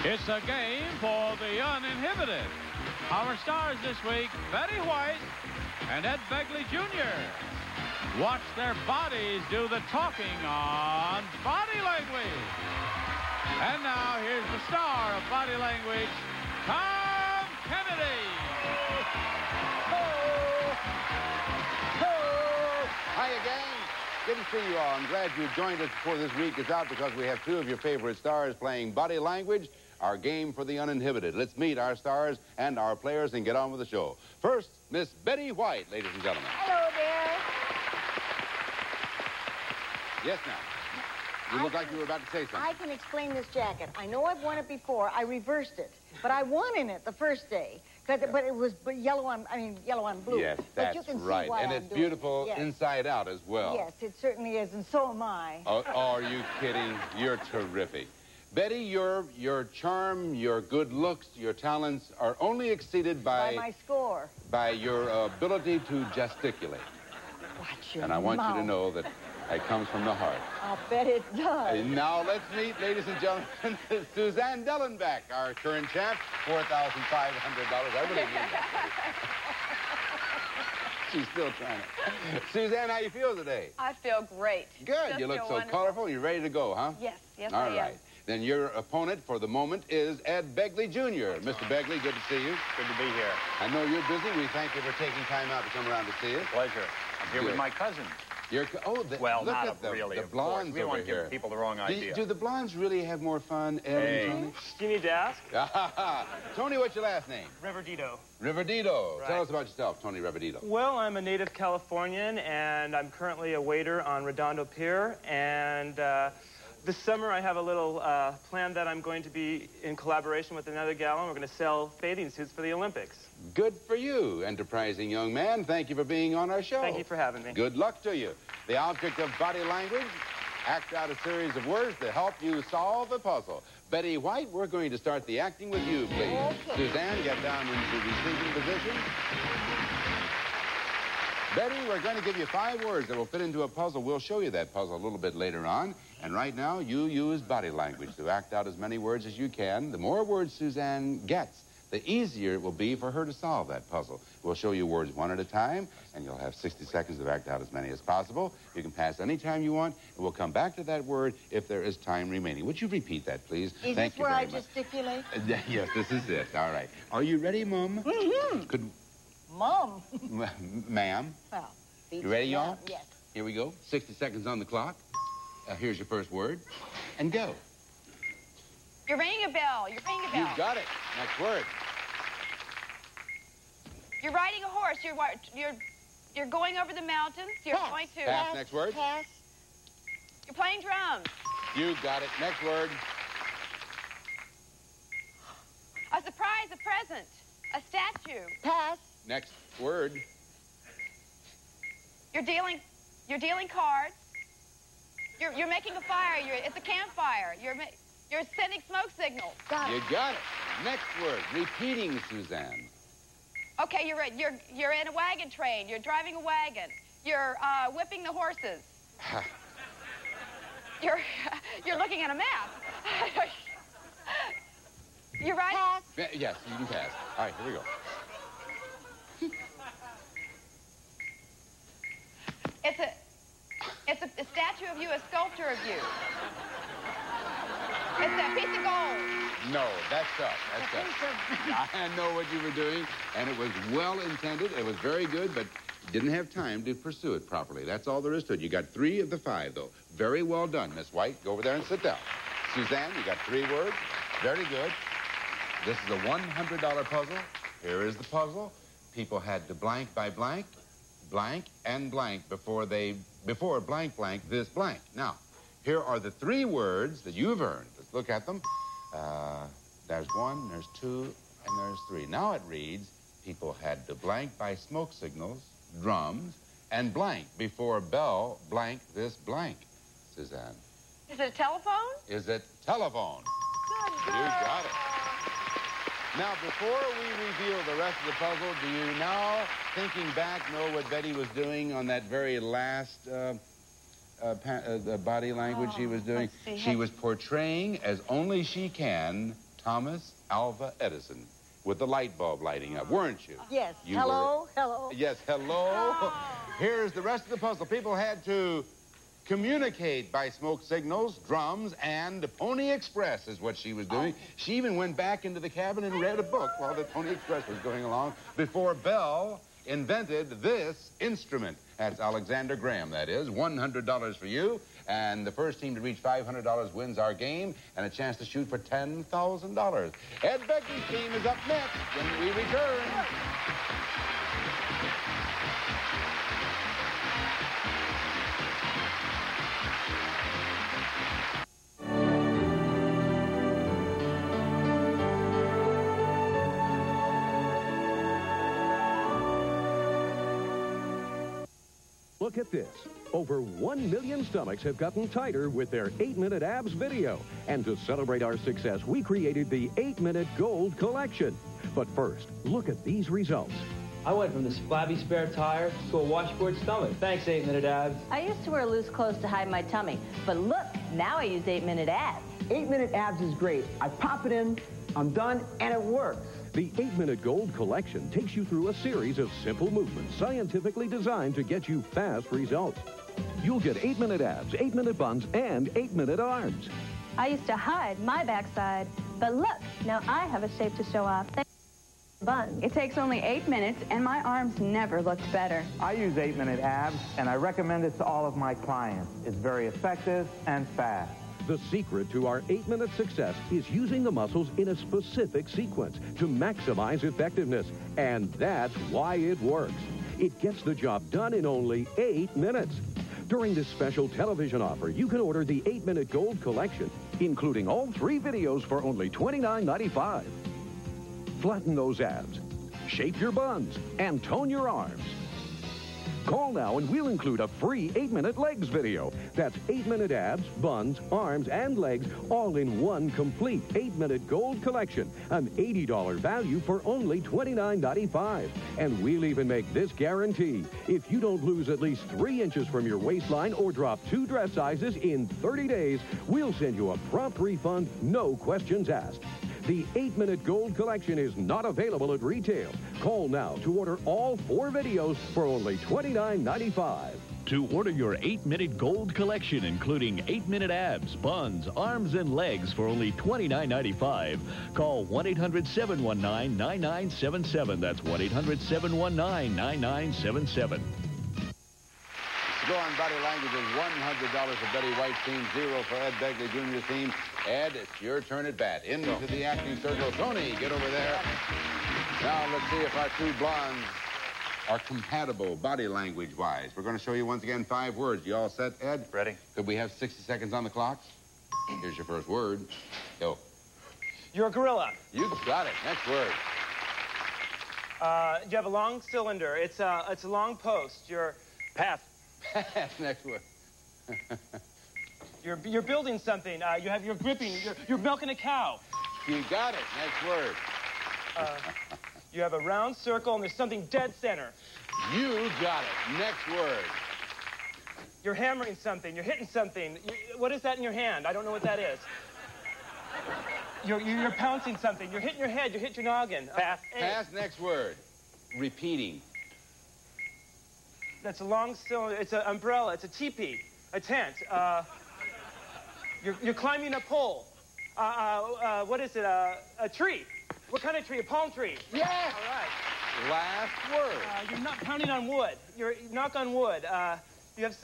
It's a game for the uninhibited. Our stars this week, Betty White and Ed Begley Jr. Watch their bodies do the talking on Body Language. And now here's the star of Body Language, Tom Kennedy. Hiya, gang. Good to see you all. I'm glad you joined us before this week is out because we have two of your favorite stars playing Body Language, our game for the uninhibited. Let's meet our stars and our players and get on with the show. First, Miss Betty White, ladies and gentlemen. Hello there. Yes, ma'am. You look like you were about to say something. I can explain this jacket. I know I've worn it before. I reversed it, but I won in it the first day. But it was yellow on blue. Yes, but that's you can right. See why and I'm it's doing beautiful it. Yes. inside out as well. Yes, it certainly is, and so am I. Oh, are you kidding? You're terrific. Betty, your charm, your good looks, your talents are only exceeded by my score. By your ability to gesticulate. Watch your And I want mouth. you to know that it comes from the heart. I'll bet it does. Now let's meet, ladies and gentlemen, Suzanne Dellenbach, our current champ, $4,500. I really mean that. She's still trying it. Suzanne, how you feel today? I feel great. Good. Just You look feel so wonderful. colorful. You're ready to go, huh? Yes, yes, All I am. right. Then your opponent for the moment is Ed Begley Jr. Mr. Begley, good to see you. Good to be here. I know you're busy. We thank you for taking time out to come around to see us. Pleasure. I'm here with my cousin. Look Well, not at really, the of course. blondes We don't over want to here. give people the wrong idea. Do the blondes really have more fun, Ed and Tony? Do you need to ask? Tony, what's your last name? Riverdito. Riverdito. Right. Tell us about yourself, Tony Riverdito. Well, I'm a native Californian, and I'm currently a waiter on Redondo Pier. And this summer, I have a little plan that I'm going to be in collaboration with another gal, and we're going to sell bathing suits for the Olympics. Good for you, enterprising young man. Thank you for being on our show. Thank you for having me. Good luck to you. The object of Body Language, act out a series of words to help you solve a puzzle. Betty White, we're going to start the acting with you, please. Okay. Suzanne, get down into receiving position. Betty, we're going to give you 5 words that will fit into a puzzle. We'll show you that puzzle a little bit later on. And right now, you use body language to act out as many words as you can. The more words Suzanne gets, the easier it will be for her to solve that puzzle. We'll show you words one at a time, and you'll have 60 seconds to act out as many as possible. You can pass any time you want, and we'll come back to that word if there is time remaining. Would you repeat that, please? Is Thank this you where very I much. gesticulate? Yes, this is it. All right. Are you ready, Mom? Mm-hmm. Mom. Ma'am? Well, You ready, y'all? Yes. Here we go. 60 seconds on the clock. Here's your first word. And go. You're ringing a bell. You're ringing a bell. You got it. Next word. You're riding a horse. You're going over the mountains. You're Pass. going to. Pass. Next word. Pass. You're playing drums. You got it. Next word. A surprise, a present, a statue. Pass. Next word. You're dealing cards. You're making a fire. It's a campfire. You're sending smoke signals. Got You it. got it. Next word. Repeating, Suzanne. Okay, you're in a wagon train. You're driving a wagon. You're whipping the horses. You're looking at a map. You're riding. Pass. Yes, you can pass. All right, here we go. It's a statue of you, a sculpture of you. It's a piece of gold. No, that's tough. That's tough. I know what you were doing, and it was well intended. It was very good, but you didn't have time to pursue it properly. That's all there is to it. You got 3 of the 5, though. Very well done, Miss White. Go over there and sit down. Suzanne, you got 3 words. Very good. This is a $100 puzzle. Here is the puzzle. People had to blank by blank, blank and blank before blank blank this blank. Now, here are the 3 words that you've earned. Let's look at them. There's 1, there's 2, and there's 3. Now it reads, people had to blank by smoke signals, drums, and blank before bell blank this blank. Suzanne. Is it a telephone? Is it telephone? Good You girl. got it. Now, before we reveal the rest of the puzzle, do you now, thinking back, know what Betty was doing on that very last body language she was doing? let's see. She was portraying, as only she can, Thomas Alva Edison with the light bulb lighting up, weren't you? Yes. You Hello, hello. Yes, hello. Oh. Here's the rest of the puzzle. People had to communicate by smoke signals, drums, and Pony Express is what she was doing. She even went back into the cabin and read a book while the Pony Express was going along before Bell invented this instrument. That's Alexander Graham, that is. $100 for you. And the first team to reach $500 wins our game and a chance to shoot for $10,000. Ed Begley's team is up next when we return. Look at this. Over 1 million stomachs have gotten tighter with their 8-Minute Abs video. And to celebrate our success, we created the 8-Minute Gold Collection. But first, look at these results. I went from this flabby spare tire to a washboard stomach. Thanks, 8-Minute Abs. I used to wear loose clothes to hide my tummy. But look, now I use 8-Minute Abs. 8-Minute Abs is great. I pop it in, I'm done, and it works. The 8-Minute Gold Collection takes you through a series of simple movements scientifically designed to get you fast results. You'll get 8-Minute Abs, 8-Minute Buns, and 8-Minute Arms. I used to hide my backside, but look, now I have a shape to show off. Buns. It takes only 8 minutes, and my arms never looked better. I use 8-Minute Abs, and I recommend it to all of my clients. It's very effective and fast. The secret to our 8-minute success is using the muscles in a specific sequence to maximize effectiveness. And that's why it works. It gets the job done in only 8 minutes. During this special television offer, you can order the 8-Minute Gold Collection, including all 3 videos for only $29.95. Flatten those abs, shape your buns, and tone your arms. Call now and we'll include a free 8-Minute Legs video. That's 8-Minute Abs, Buns, Arms, and Legs, all in one complete 8-Minute Gold Collection. An $80 value for only $29.95. And we'll even make this guarantee. If you don't lose at least 3 inches from your waistline or drop 2 dress sizes in 30 days, we'll send you a prompt refund, no questions asked. The 8-Minute Gold Collection is not available at retail. Call now to order all 4 videos for only $29.95. To order your 8-Minute Gold Collection, including 8-Minute Abs, Buns, Arms, and Legs for only $29.95, call 1-800-719-9977. That's 1-800-719-9977. Go on Body Language is $100 for Betty White's team, 0 for Ed Begley Jr.'s team. Ed, it's your turn at bat. Into the acting circle. Tony, get over there. Now let's see if our 2 blondes are compatible body language-wise. We're going to show you once again 5 words. You all set, Ed? Ready. Could we have 60 seconds on the clock? Here's your first word. Go. You're a gorilla. You got it. Next word. You have a long cylinder. It's a long post. You're... Pass. Next word. You're building something. You're gripping. You're milking a cow. You got it. Next word. You have a round circle and there's something dead center. You got it. Next word. You're hammering something. You're hitting something. What is that in your hand? I don't know what that is. You're pouncing something. You're hitting your head. You hit your noggin. Pass. Pass. Next word. Repeating. That's a long cylinder. It's an umbrella. It's a teepee. A tent. You're climbing a pole. What is it? A tree. What kind of tree? A palm tree. Yes. All right. Last word. You're not pounding on wood. You knock on wood. You have.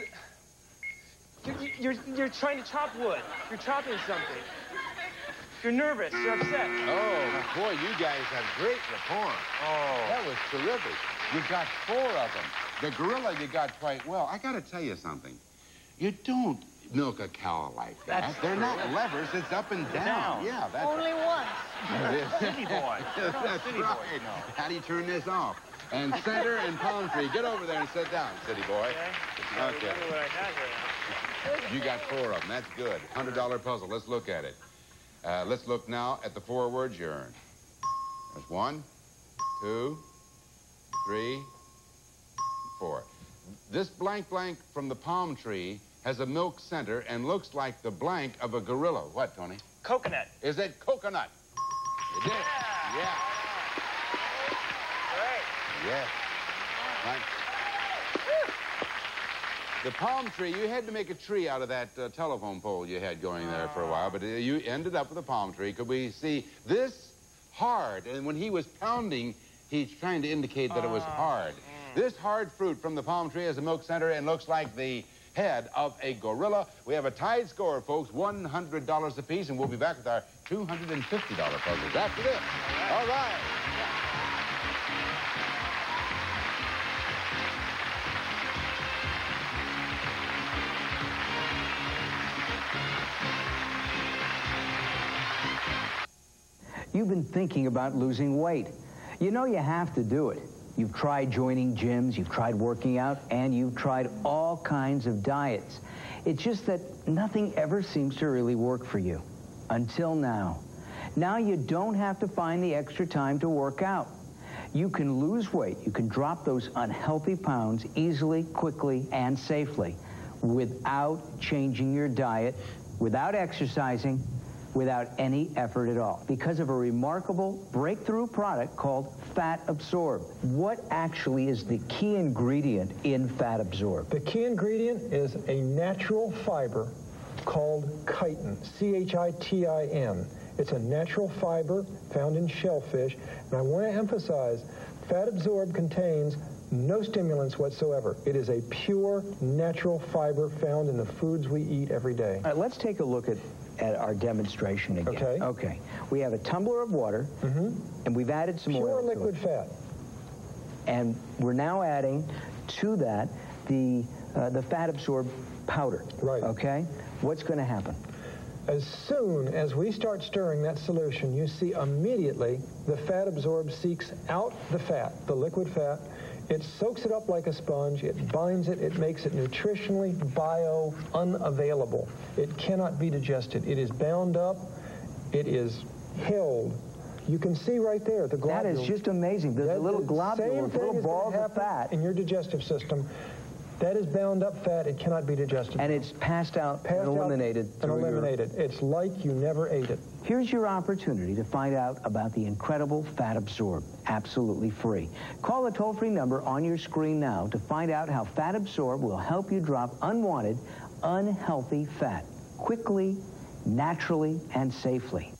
You're trying to chop wood. You're chopping something. You're nervous. You're upset. Oh boy, you guys have great rapport. Oh, that was terrific. You got 4 of them. The gorilla you got quite well. I got to tell you something. You don't milk a cow like that. They're not levers. It's up and down. Yeah, that's only once. City boy. That's City right. boy. No. How do you turn this off? And center and palm tree. Get over there and sit down, city boy. Okay. What I had here. You got 4 of them. That's good. $100 puzzle. Let's look at it. Let's look now at the 4 words you earned. There's 1, 2, 3, 4. This blank blank from the palm tree has a milk center and looks like the blank of a gorilla. What, Tony? Coconut. Is it coconut? You did it. Yeah. Great. Yes. Right. The palm tree, you had to make a tree out of that telephone pole you had going there for a while, but you ended up with a palm tree. Could we see this hard? And when he was pounding, he's trying to indicate that it was hard. This hard fruit from the palm tree is a milk center and looks like the head of a gorilla. We have a tied score, folks, $100 apiece, and we'll be back with our $250 puzzles after this. All right. You've been thinking about losing weight. You know you have to do it. You've tried joining gyms, you've tried working out, and you've tried all kinds of diets. It's just that nothing ever seems to really work for you. Until now. Now you don't have to find the extra time to work out. You can lose weight. You can drop those unhealthy pounds easily, quickly, and safely without changing your diet, without exercising, without any effort at all, because of a remarkable breakthrough product called Fat Absorb. What actually is the key ingredient in Fat Absorb? The key ingredient is a natural fiber called chitin, C-H-I-T-I-N. It's a natural fiber found in shellfish, and I want to emphasize, Fat Absorb contains no stimulants whatsoever. It is a pure, natural fiber found in the foods we eat every day. All right, let's take a look at our demonstration again. Okay. Okay. We have a tumbler of water, and we've added some oil. Pure liquid fat. And we're now adding to that the Fat Absorb powder. Right. Okay? What's going to happen? As soon as we start stirring that solution, you see immediately the Fat Absorb seeks out the fat, the liquid fat. It soaks it up like a sponge. It binds it. It makes it nutritionally unavailable. It cannot be digested. It is bound up. It is held. You can see right there the globules. That is just amazing. The little globules, little balls of fat in your digestive system. That is bound up fat. It cannot be digested. And it's passed out and eliminated. It's like you never ate it. Here's your opportunity to find out about the incredible Fat Absorb, absolutely free. Call the toll-free number on your screen now to find out how Fat Absorb will help you drop unwanted, unhealthy fat quickly, naturally, and safely.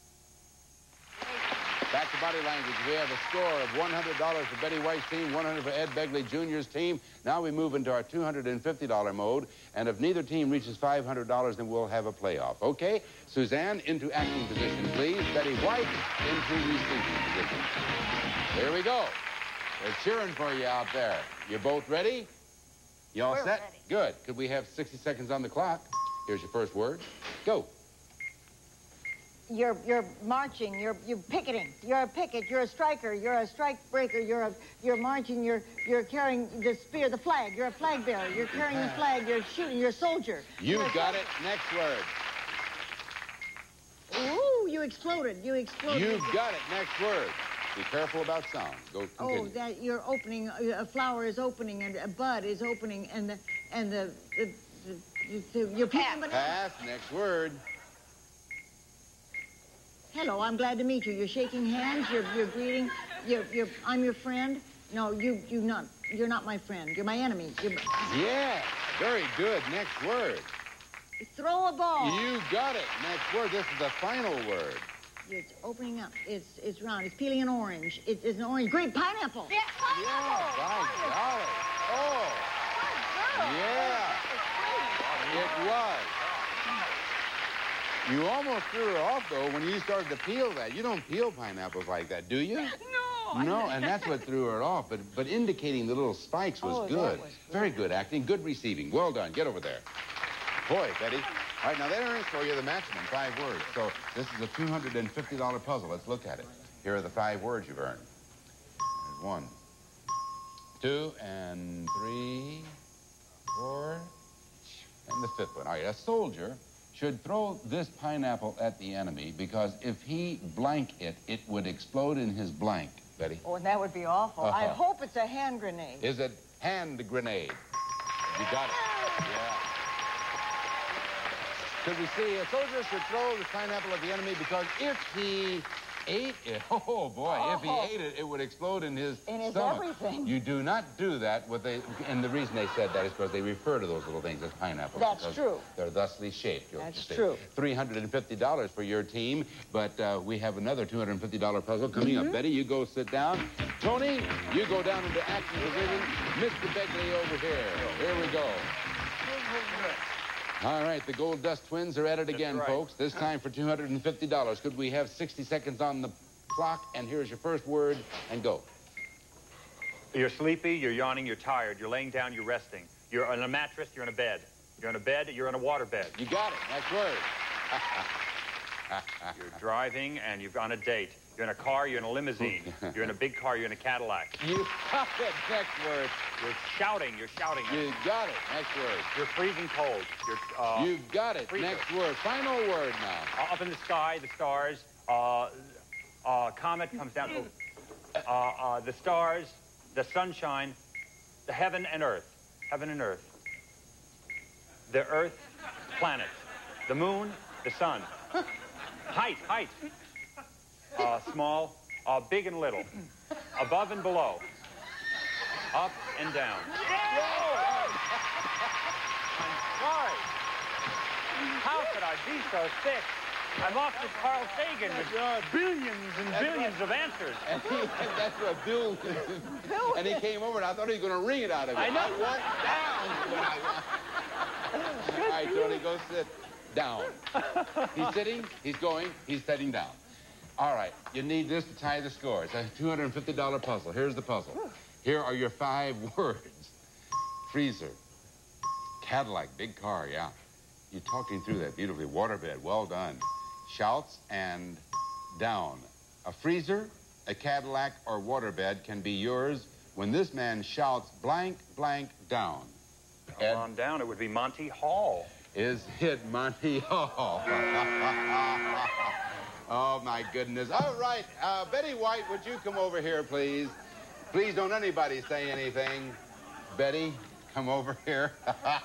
Back to Body Language. We have a score of $100 for Betty White's team, $100 for Ed Begley Jr.'s team. Now we move into our $250 mode, and if neither team reaches $500, then we'll have a playoff. Okay? Suzanne, into acting position, please. Betty White, into receiving position. There we go. They're cheering for you out there. You both ready? You all set? Ready. Good. Could we have 60 seconds on the clock? Here's your first word. Go. You're marching, you're picketing, you're a picket, you're a striker, you're a strike breaker, you're marching, you're carrying the spear, the flag, you're a flag bearer, you're carrying the flag, you're shooting, you're a soldier. You got it. Next word. Ooh, you exploded, you exploded. You got it. Next word. Be careful about sound. Go continue. Oh, that you're opening, a flower is opening, and a bud is opening, and you're peeling banana. Pass. Next word. Hello, I'm glad to meet you. You're shaking hands. You're greeting. I'm your friend. No, you're not my friend. You're my enemy. Yeah, very good. Next word. Throw a ball. You got it. Next word. This is the final word. It's opening up. It's round. It's peeling an orange. It's an orange. Great pineapple. Yeah, pineapple. Yeah, by golly. Oh. Yeah. It was. You almost threw her off, though, when you started to peel that. You don't peel pineapples like that, do you? No. No, and that's what threw her off. But indicating the little spikes was good. Very good acting. Good receiving. Well done. Get over there. Boy, Betty. All right, now there is for you the maximum, 5 words. So this is a $250 puzzle. Let's look at it. Here are the 5 words you've earned. There's 1, 2, and 3, 4, and the 5th one. All right, a soldier should throw this pineapple at the enemy because if he blank it, it would explode in his blank. Betty? Oh, and that would be awful. I hope it's a hand grenade. Is it hand grenade? You got it. Yeah. Could we see a soldier should throw the pineapple at the enemy because if he Ate it? Oh, boy. Oh. If he ate it, it would explode in his stomach. Everything. You do not do that with and the reason they said that is because they refer to those little things as pineapples. That's true. They're thusly shaped. That's true. $350 for your team, but we have another $250 puzzle coming up. Betty, you go sit down. Tony, you go down into action position. Mr. Begley over here. Here we go. All right, the Gold Dust Twins are at it again, folks. This time for $250. Could we have 60 seconds on the clock? And here's your first word, and go. You're sleepy, you're yawning, you're tired. You're laying down, you're resting. You're on a mattress, you're in a bed. You're in a bed, you're in a water bed. You got it. Next word. You're driving, and you're on a date. You're in a car, you're in a limousine. You're in a big car, you're in a Cadillac. You got it. Next word. You're shouting. You got it. Next word. You're freezing cold. You got it. Freezer. Next word. Final word now. Up in the sky, the stars. Comet comes down. The stars, the sunshine, the heaven and earth. Heaven and earth. The earth, planet. The moon, the sun. Height. Small, big and little. Above and below. Up and down. I'm sorry. How could I be so sick? I'm off to Carl Sagan with billions and billions of answers. And that's what Bill. And he came over, and I thought he was going to wring it out of me. I know. I want down. All right, Tony, go sit down. He's sitting, he's going, he's sitting down. All right, you need this to tie the score. It's a $250 puzzle. Here's the puzzle. Here are your 5 words. Freezer. Cadillac, big car, yeah. You're talking through that beautifully. Waterbed, well done. Shouts and down. A freezer, a Cadillac, or waterbed can be yours when this man shouts blank, blank, down. Come on down, it would be Monty Hall. Is it Monty Hall? Oh, my goodness. All right, Betty White, would you come over here, please? Please don't anybody say anything. Betty, come over here.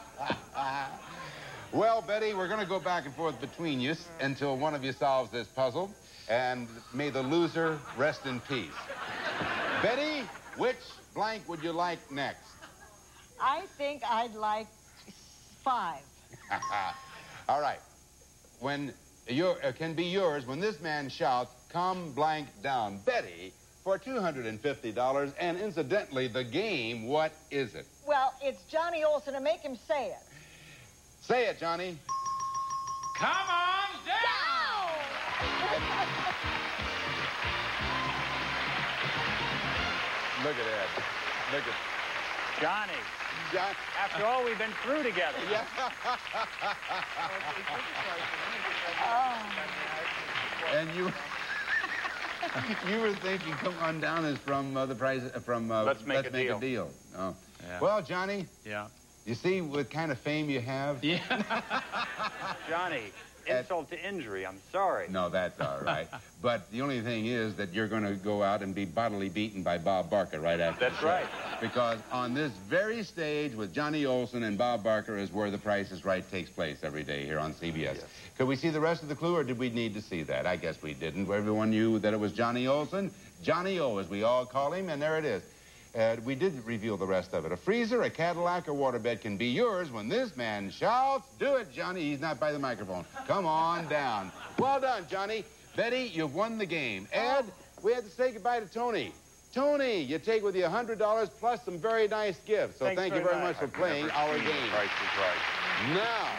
Well, Betty, we're going to go back and forth between you until one of you solves this puzzle, and may the loser rest in peace. Betty, which blank would you like next? I think I'd like 5. All right. When can be yours when this man shouts, come blank down. Betty, for $250, and incidentally, the game, what is it? Well, it's Johnny Olson, and make him say it. Say it, Johnny. Come on down! Look at that. Look at Johnny. After all we've been through together. Yeah. And you were thinking, come on down is from the prize from Let's Make a Deal. Oh. Yeah. Well, Johnny. Yeah. You see what kind of fame you have? Yeah. Johnny, insult to injury. I'm sorry. No, that's all right. But the only thing is that you're going to go out and be bodily beaten by Bob Barker right after That's right. Because on this very stage with Johnny Olson and Bob Barker is where The Price is Right takes place every day here on CBS. Yes. Could we see the rest of the clue, or did we need to see that? I guess we didn't. Everyone knew that it was Johnny Olson. Johnny O, as we all call him, and there it is. We did reveal the rest of it. A freezer, a Cadillac, or waterbed can be yours when this man shouts, do it, Johnny. He's not by the microphone. Come on down. Well done, Johnny. Betty, you've won the game. Ed, we had to say goodbye to Tony. Tony, you take with you $100 plus some very nice gifts. So thank you very much for playing our game. Price is Right. Now,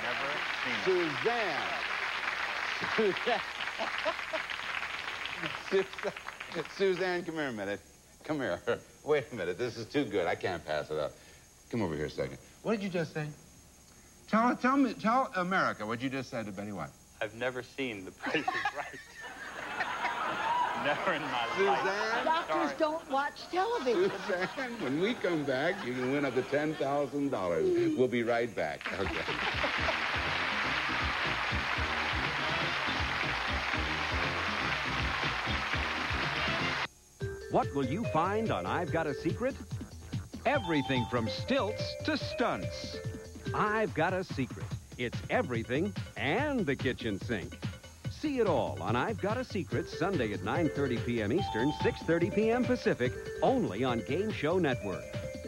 Suzanne, come here a minute. Come here. Wait a minute. This is too good. I can't pass it up. Come over here a second. What did you just say? Tell America what you just said to Betty White. I've never seen The Price is Right. Never in my Suzanne? life. Doctors don't watch television. Suzanne, when we come back, you can win up to $10,000. We'll be right back. Okay. What will you find on I've Got a Secret? Everything from stilts to stunts. I've Got a Secret. It's everything and the kitchen sink. See See it all on I've Got a Secret, Sunday at 9:30 p.m. Eastern, 6:30 p.m. Pacific, only on Game Show Network.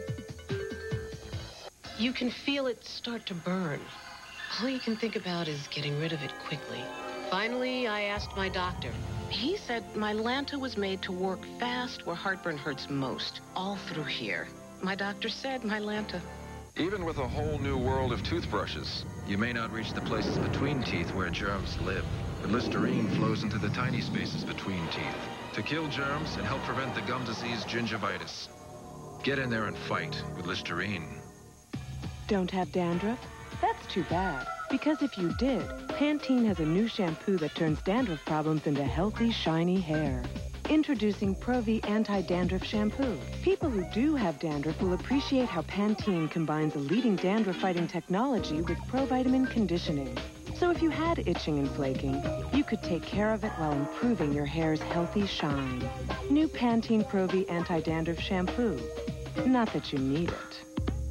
You can feel it start to burn. All you can think about is getting rid of it quickly. Finally, I asked my doctor. He said my Lanta was made to work fast where heartburn hurts most, all through here. My doctor said my Lanta. Even with a whole new world of toothbrushes, you may not reach the places between teeth where germs live. But Listerine flows into the tiny spaces between teeth to kill germs and help prevent the gum disease gingivitis. Get in there and fight with Listerine. Don't have dandruff? That's too bad. Because if you did, Pantene has a new shampoo that turns dandruff problems into healthy, shiny hair. Introducing Pro-V Anti-Dandruff Shampoo. People who do have dandruff will appreciate how Pantene combines a leading dandruff-fighting technology with provitamin conditioning. So if you had itching and flaking, you could take care of it while improving your hair's healthy shine. New Pantene Pro-V Anti-Dandruff Shampoo. Not that you need it.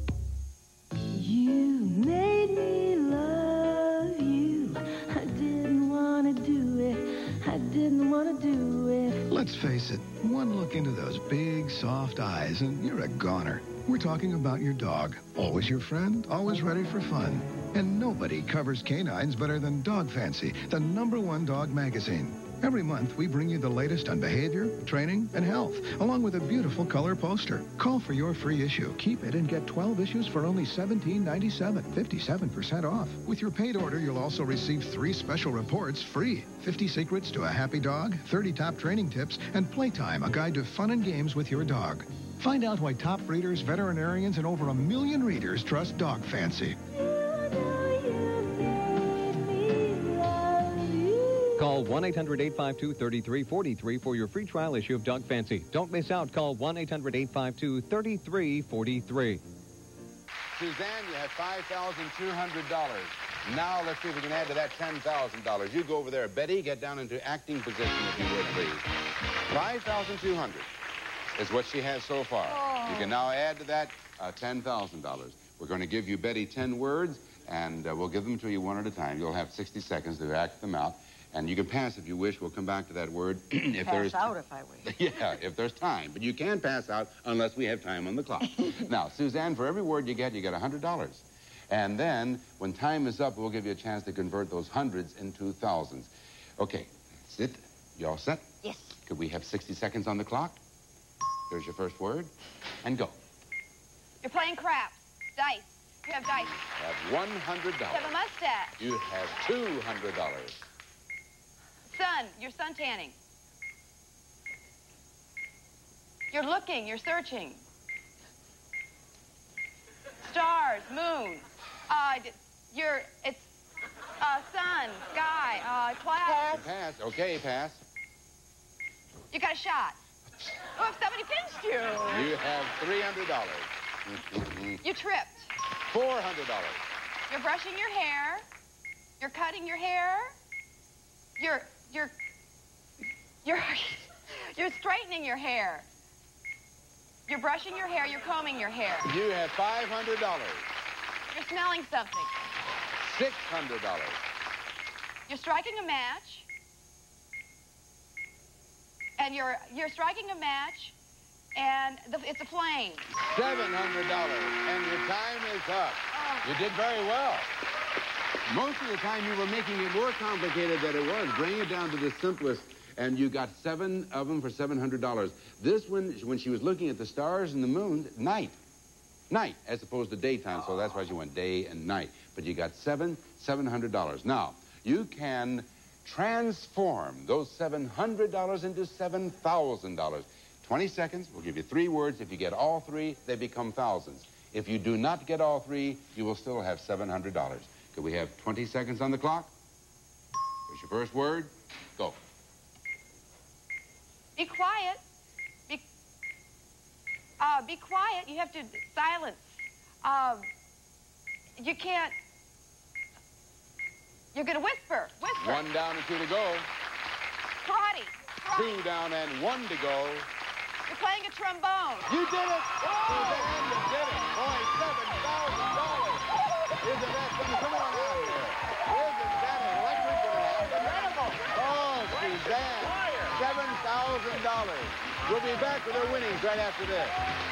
You made me love you. I didn't want to do it. I didn't want to do it. Let's face it, one look into those big, soft eyes and you're a goner. We're talking about your dog. Always your friend, always ready for fun. And nobody covers canines better than Dog Fancy, the #1 dog magazine. Every month, we bring you the latest on behavior, training, and health, along with a beautiful color poster. Call for your free issue. Keep it and get 12 issues for only $17.97, 57% off. With your paid order, you'll also receive 3 special reports free. 50 secrets to a happy dog, 30 top training tips, and Playtime, a guide to fun and games with your dog. Find out why top breeders, veterinarians, and over 1 million readers trust Dog Fancy. Call 1-800-852-3343 for your free trial issue of Dog Fancy. Don't miss out. Call 1-800-852-3343. Suzanne, you have $5,200. Now let's see if we can add to that $10,000. You go over there. Betty, get down into acting position, if you would, please. $5,200 is what she has so far. Oh. You can now add to that $10,000. We're going to give you, Betty, 10 words, and we'll give them to you one at a time. You'll have 60 seconds to act them out. And you can pass if you wish. We'll come back to that word. If pass out if I wish. Yeah, if there's time. But you can pass out unless we have time on the clock. Now, Suzanne, for every word you get $100. And then, when time is up, we'll give you a chance to convert those hundreds into thousands. Okay, sit. You all set? Yes. Could we have 60 seconds on the clock? Here's your first word. And go. You're playing craps. Dice. You have dice. You have $100. You have a mustache. You have $200. Sun. You're sun tanning. You're looking. You're searching. Stars. Moon. It's sun. Sky. Clouds. Pass. Okay, pass. You got a shot. Oh, if somebody pinched you. You have $300. You tripped. $400. You're brushing your hair. You're cutting your hair. You're straightening your hair. You're brushing your hair. You're combing your hair. You have $500. You're smelling something. $600. You're striking a match. And you're striking a match, and it's a flame. $700, and your time is up. Oh. You did very well. Most of the time you were making it more complicated than it was. Bring it down to the simplest, and you got 7 of them for $700. This one, when she was looking at the stars and the moon, night, as opposed to daytime, so that's why she went day and night. But you got $700. Now, you can transform those $700 into $7,000. 20 seconds, we'll give you 3 words. If you get all 3, they become thousands. If you do not get all 3, you will still have $700. Could we have 20 seconds on the clock? Here's your first word. Go. Be quiet. Be quiet. You have to silence. You can't. You're going to whisper. Whisper. 1 down and 2 to go. Karate. 2 down and 1 to go. You're playing a trombone. You did it! Suzanne, you did it! Boy, $7,000! Isn't that something? Come on out here. Isn't that electric? Oh, Suzanne, $7,000. We'll be back with our winnings right after this.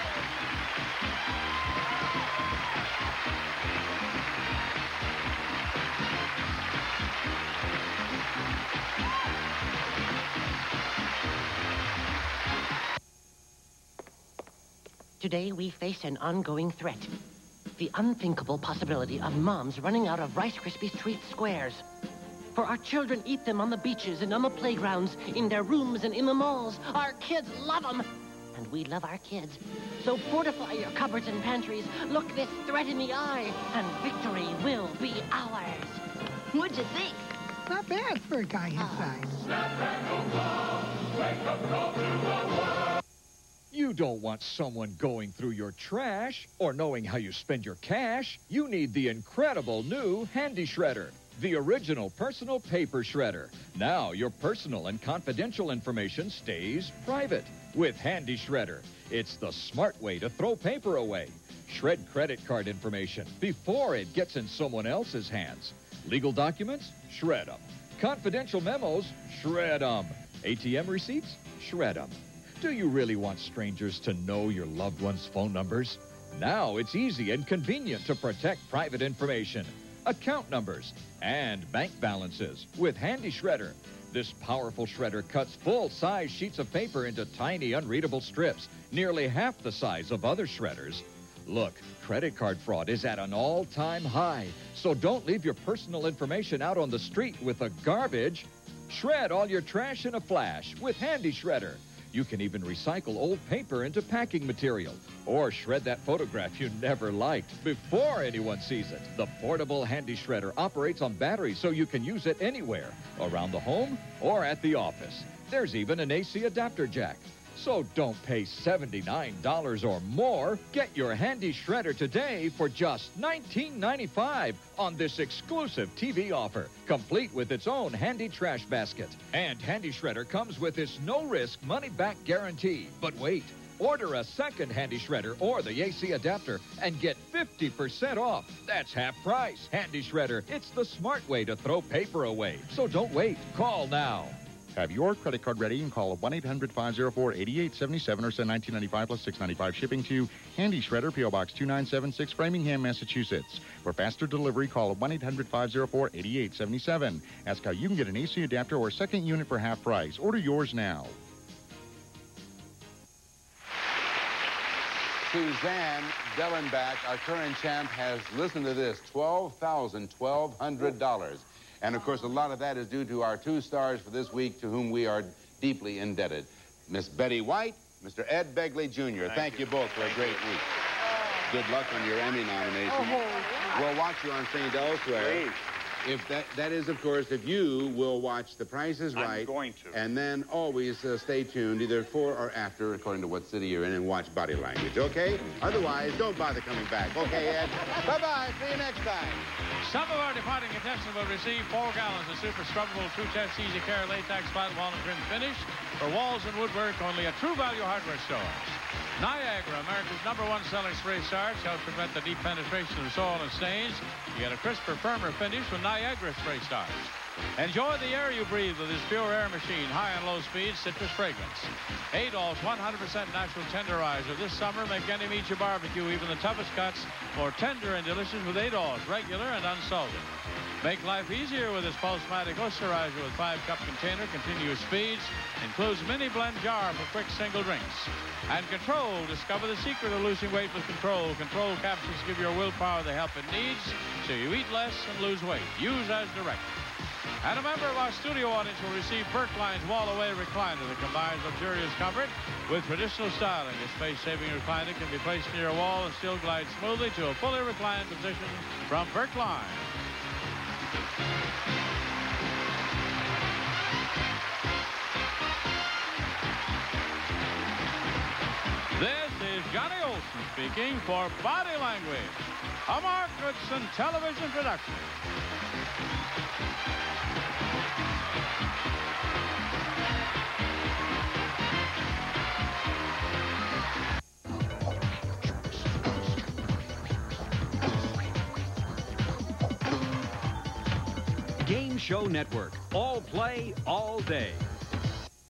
Today, we face an ongoing threat. The unthinkable possibility of moms running out of Rice Krispies Treat Squares. For our children eat them on the beaches and on the playgrounds, in their rooms and in the malls. Our kids love them. And we love our kids. So fortify your cupboards and pantries. Look this threat in the eye, and victory will be ours. What'd you think? Not bad for a guy his size. You don't want someone going through your trash or knowing how you spend your cash. You need the incredible new Handy Shredder, the original personal paper shredder. Now your personal and confidential information stays private with Handy Shredder. It's the smart way to throw paper away. Shred credit card information before it gets in someone else's hands. Legal documents? Shred them. Confidential memos? Shred them. ATM receipts? Shred them. Do you really want strangers to know your loved one's phone numbers? Now it's easy and convenient to protect private information, account numbers, and bank balances with Handy Shredder. This powerful shredder cuts full-size sheets of paper into tiny, unreadable strips, nearly half the size of other shredders. Look, credit card fraud is at an all-time high, so don't leave your personal information out on the street with the garbage. Shred all your trash in a flash with Handy Shredder. You can even recycle old paper into packing material or shred that photograph you never liked before anyone sees it. The portable Handy Shredder operates on batteries so you can use it anywhere, around the home or at the office. There's even an AC adapter jack. So don't pay $79 or more. Get your Handy Shredder today for just $19.95 on this exclusive TV offer, complete with its own handy trash basket. And Handy Shredder comes with this no-risk money-back guarantee. But wait, order a second Handy Shredder or the AC adapter and get 50% off. That's half price. Handy Shredder, it's the smart way to throw paper away. So don't wait. Call now. Have your credit card ready and call 1-800-504-8877 or send $19.95 plus $6.95 shipping to Handy Shredder, P.O. Box 2976, Framingham, Massachusetts. For faster delivery, call 1-800-504-8877. Ask how you can get an AC adapter or a second unit for half price. Order yours now. Suzanne Dellenbach, our current champ, has, listen to this, $12,100. And, of course, a lot of that is due to our two stars for this week, to whom we are deeply indebted. Miss Betty White, Mr. Ed Begley, Jr. Thank you both for a great week. Good luck on your Emmy nomination. We'll watch you on St. Elsewhere. Please. If that is, of course, if you will watch The Price is Right. I'm going to. And then always stay tuned, either before or after, according to what city you're in, and watch Body Language, okay? Otherwise, don't bother coming back. Okay, Ed? Bye-bye. See you next time. Some of our departing contestants will receive 4 gallons of super scrubbable True Test Easy Care latex flat walnut trim finish for walls and woodwork only at True Value Hardware stores. Niagara, America's #1 selling spray starch, helps prevent the deep penetration of soil and stains. You get a crisper, firmer finish with Niagara spray starch. Enjoy the air you breathe with this pure air machine, high and low speed citrus fragrance. Adol's 100% natural tenderizer. This summer, make any meat you barbecue, even the toughest cuts, more tender and delicious with Adol's, regular and unsalted. Make life easier with this Pulsematic Oysterizer with 5-cup container, continuous feeds, includes mini blend jar for quick single drinks. And Control, discover the secret of losing weight with Control. Control capsules give your willpower the help it needs, so you eat less and lose weight. Use as directed. And a member of our studio audience will receive Berkline's wall-away recliner that combines luxurious comfort with traditional styling. This space-saving recliner can be placed near a wall and still glide smoothly to a fully reclined position from Berkline. This is Johnny Olson speaking for Body Language, a Mark Goodson television production. Game Show Network. All play, all day.